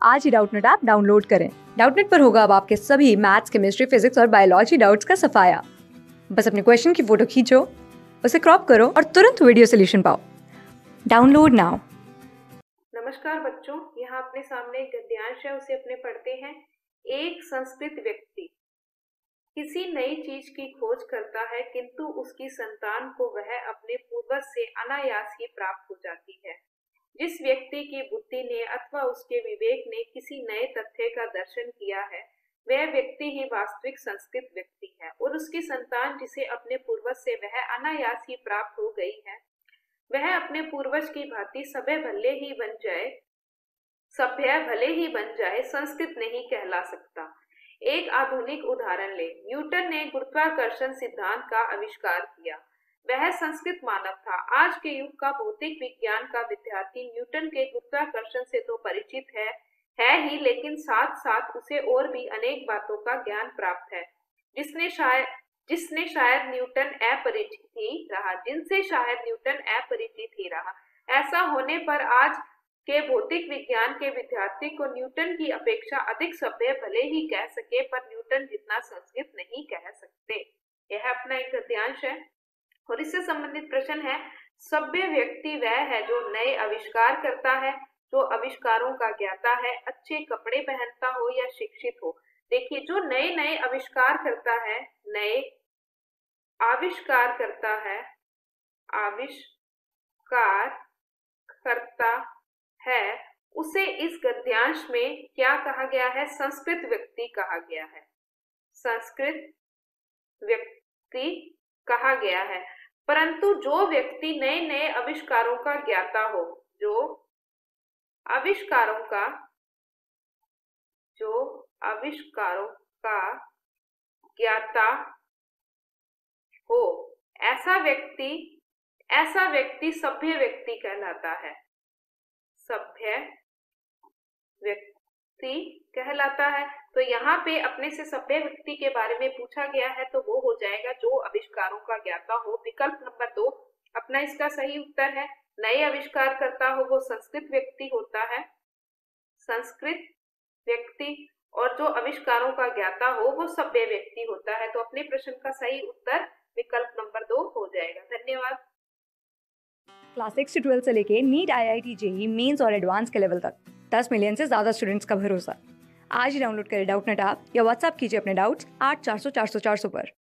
आज ही Doubtnut app download करें। डाउटनेट पर होगा अब आपके सभी मैथ्स, केमिस्ट्री, फिजिक्स और बायोलॉजी डाउट्स का सफाया। बस अपने क्वेश्चन की फोटो खींचो, उसे क्रॉप करो और तुरंत वीडियो सोल्यूशन पाओ। Download now. नमस्कार बच्चों, यहाँ अपने सामने एक गद्यांश है, उसे अपने पढ़ते हैं। एक संस्कृत व्यक्ति किसी नई चीज की खोज करता है, किंतु उसकी संतान को वह अपने पूर्वज से अनायास ही प्राप्त हो जाती है। जिस व्यक्ति की बुद्धि ने अथवा उसके विवेक ने किसी नए तथ्य का दर्शन किया है, वह व्यक्ति ही वास्तविक संस्कृत व्यक्ति है, और उसकी संतान जिसे अपने पूर्वज से वह अनायास ही प्राप्त हो गई है, वह अपने पूर्वज की भांति सभ्य भले ही बन जाए संस्कृत नहीं कहला सकता। एक आधुनिक उदाहरण ले। न्यूटन ने गुरुत्वाकर्षण सिद्धांत का आविष्कार किया। वह संस्कृत मानव था। आज के युग का भौतिक विज्ञान का विद्यार्थी न्यूटन के गुरुत्वाकर्षण से तो परिचित है ही, लेकिन साथ साथ उसे और भी अनेक बातों का ज्ञान प्राप्त है जिनसे शायद न्यूटन अपरिचित ही रहा। ऐसा होने पर आज के भौतिक विज्ञान के विद्यार्थी को न्यूटन की अपेक्षा अधिक सभ्य भले ही कह सके, पर न्यूटन जितना संस्कृत नहीं कह सकते। यह अपना एक गद्यांश है और इससे संबंधित प्रश्न है, सभ्य व्यक्ति वह है जो नए आविष्कार करता है, जो आविष्कारों का ज्ञाता है, अच्छे कपड़े पहनता हो या शिक्षित हो। देखिए, जो नए आविष्कार करता है उसे इस गद्यांश में क्या कहा गया है? संस्कृत व्यक्ति कहा गया है। संस्कृत व्यक्ति कहा गया है। परंतु जो व्यक्ति नए आविष्कारों का ज्ञाता हो, जो आविष्कारों का ज्ञाता हो, ऐसा व्यक्ति सभ्य व्यक्ति कहलाता है। सभ्य व्यक्ति कहलाता है। तो यहाँ पे अपने से सभ्य व्यक्ति के बारे में पूछा गया है, तो वो हो जाएगा जो आविष्कारों का ज्ञाता हो। विकल्प नंबर 2 अपना इसका सही उत्तर है। नए आविष्कार करता हो वो संस्कृत व्यक्ति होता है, संस्कृत व्यक्ति, और जो आविष्कारों का ज्ञाता हो वो सभ्य व्यक्ति होता है। तो अपने प्रश्न का सही उत्तर विकल्प नंबर 2 हो जाएगा। धन्यवाद। क्लास 6 से 12 से लेके नीट, IIT, JEE मेंस और एडवांस के लेवल तक 10 मिलियन से ज्यादा स्टूडेंट्स का भरोसा। आज ही डाउनलोड करें डाउटनेट ऐप या व्हाट्सएप कीजिए अपने डाउट्स 8400 400 400 पर।